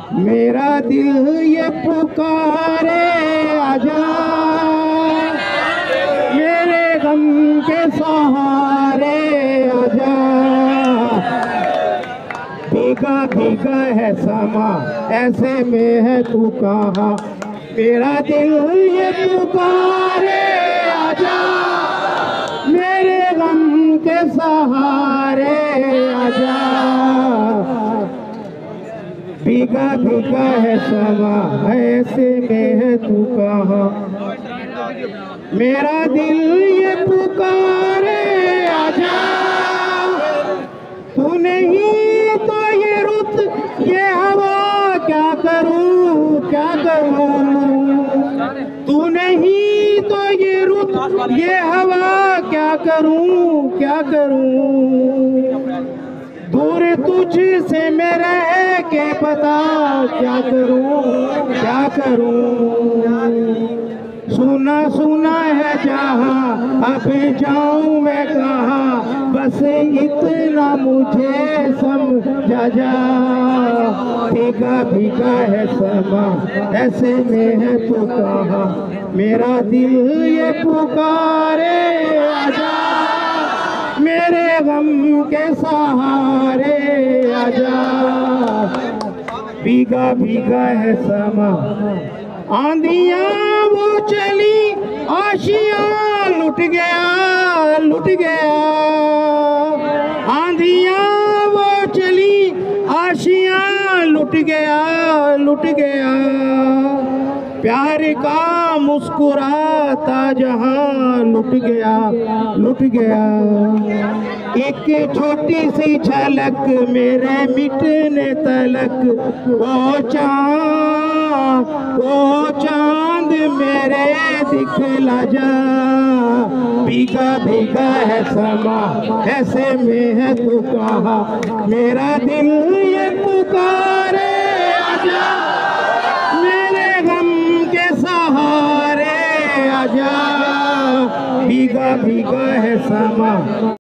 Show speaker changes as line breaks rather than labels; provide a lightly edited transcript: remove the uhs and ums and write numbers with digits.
मेरा दिल ये पुकारे आजा, मेरे गम के सहारे आजा। भीगा भीगा है समा, ऐसे में है तू कहाँ। मेरा दिल ये पुकारे आजा, मेरे गम के सहारे आजा। भीगा भीगा है समा, ऐसे में है तू कहाँ। मेरा दिल ये पुकारे आजा, तू नहीं तो ये रुत ये हवा क्या करूं क्या करूं। तू नहीं तो ये रुत ये हवा क्या करूं क्या करूं। दूर तुझसे मैं रह के पता क्या करूं क्या करूं। सुना सुना है जहाँ अब जाऊं मैं कहाँ, बस इतना मुझे समझा जा। भीगा भीगा है समा, ऐसे में है तू कहाँ। मेरा दिल ये पुकारे आजा, मेरे गम के सहारे आजा। भीगा भीगा है समा, आंधियां वो चली आशियां लुट गया लुट गया। आंधियां वो चली आशियां लुट गया लुट गया। प्यार का मुस्कुराता जहां लुट गया लुट गया। एक छोटी सी झलक मेरे मिटने तलक, वो चांद मेरे दिखला जा। भीगा भीगा है समा, ऐसे में है तू कहाँ। मेरा दिल ये पुकारे आजा, मेरे गम के सहारे आजा। भीगा भीगा है समा।